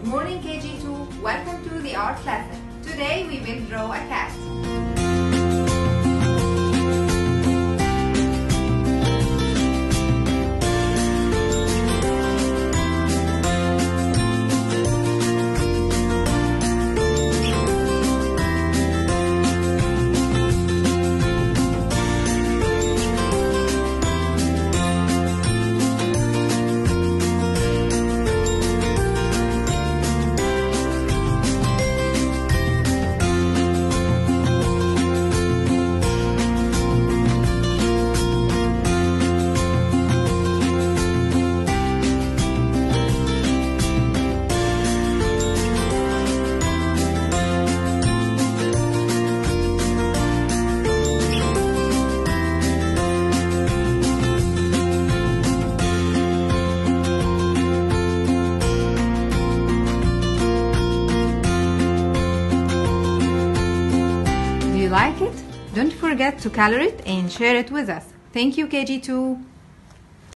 Good morning KG2, welcome to the art lesson. Today we will draw a cat. Do you like it? Don't forget to color it and share it with us. Thank you KG2.